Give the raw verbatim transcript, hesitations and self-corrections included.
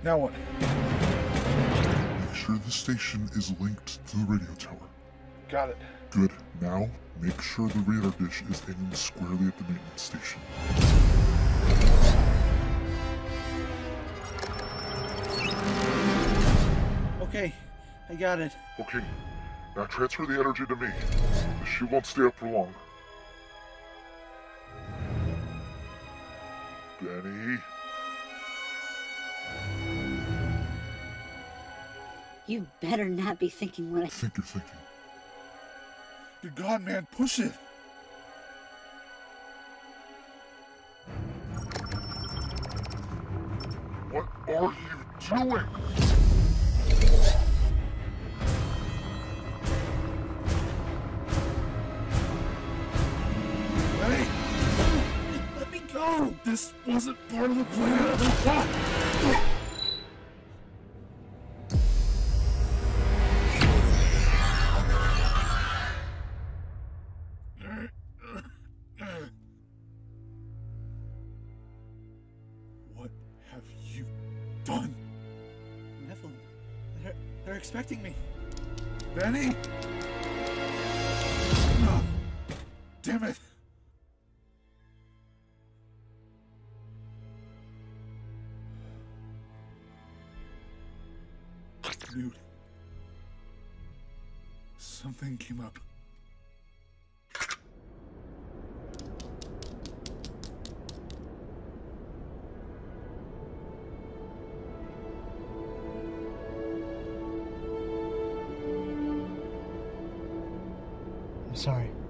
Now what? Make sure the station is linked to the radio tower. Got it. Good. Now, make sure the radar dish is aiming squarely at the maintenance station. Okay, I got it. Okay, now transfer the energy to me. The shoe won't stay up for long. Benny? You better not be thinking what I I think you're thinking. Good God, man, push it! What are you doing? Hey! Let me go! This wasn't part of the plan! Ah! What have you done? Neville, they're, they're expecting me. Benny? Oh, damn it. Dude. Something came up. I'm sorry.